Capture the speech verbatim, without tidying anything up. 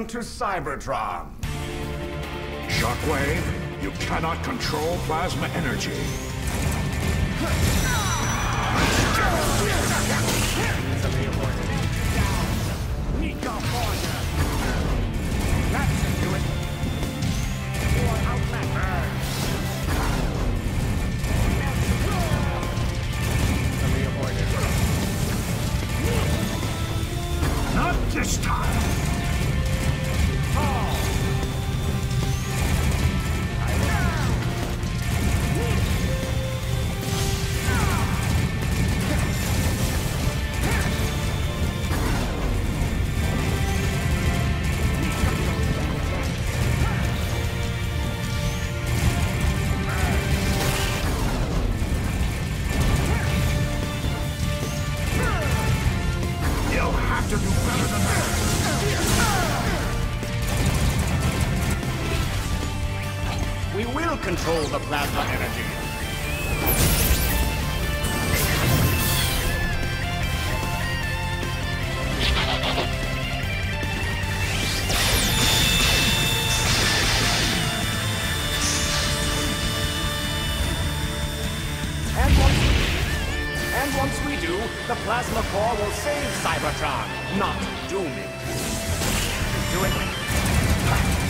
Welcome to Cybertron. Shockwave, you cannot control plasma energy. Not this time. To do better than that. We will control the plasma energy. And once, and once we do, the plasma core will save Cybertron, not doom it. Do it.